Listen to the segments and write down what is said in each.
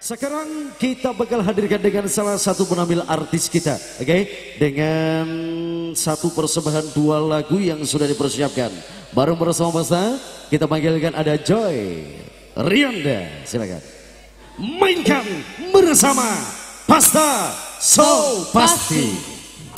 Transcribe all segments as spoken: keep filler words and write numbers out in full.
Sekarang kita bakal hadirkan dengan salah satu penampil artis kita, oke? Okay? Dengan satu persembahan dua lagu yang sudah dipersiapkan. Bareng bersama Pasta, kita panggilkan ada Joy Rionda, silakan. Mainkan bersama Pasta So Pasti.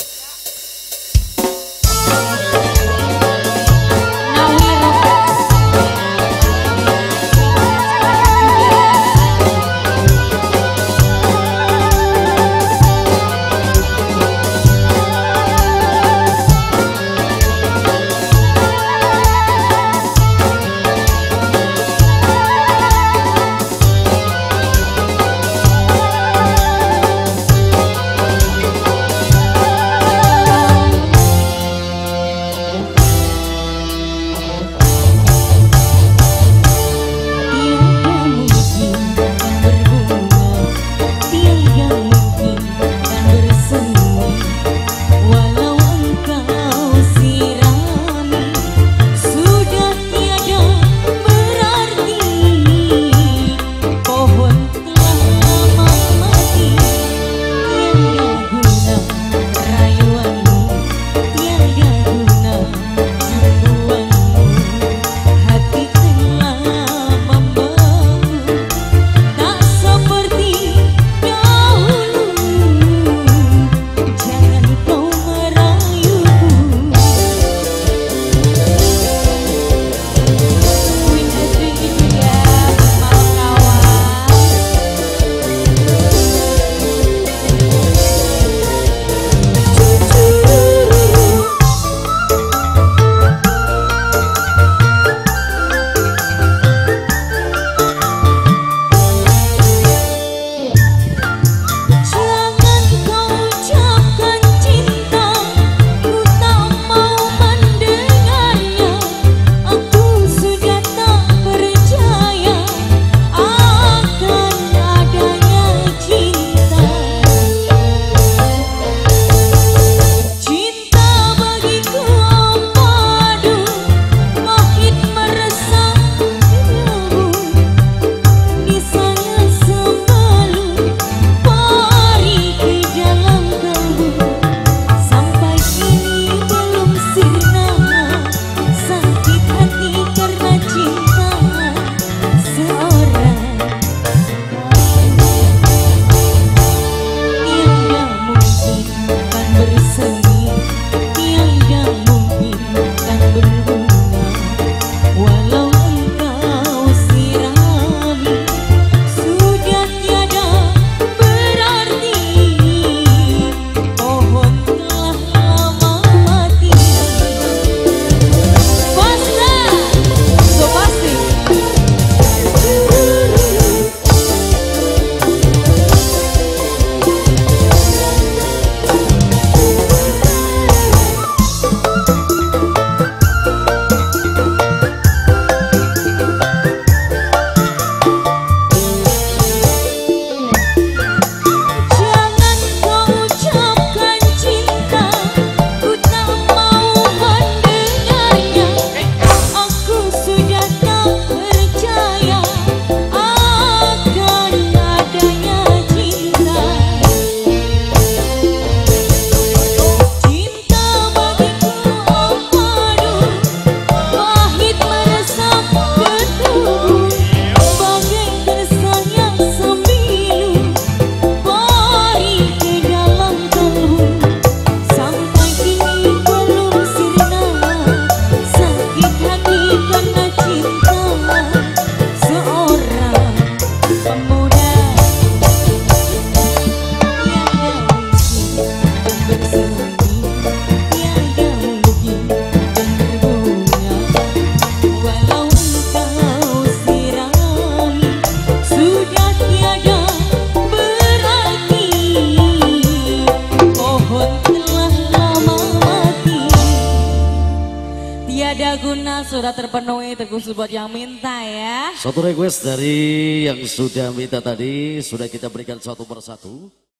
Guna sudah terpenuhi, terkhusus buat yang minta ya. Satu request dari yang sudah minta tadi sudah kita berikan satu persatu.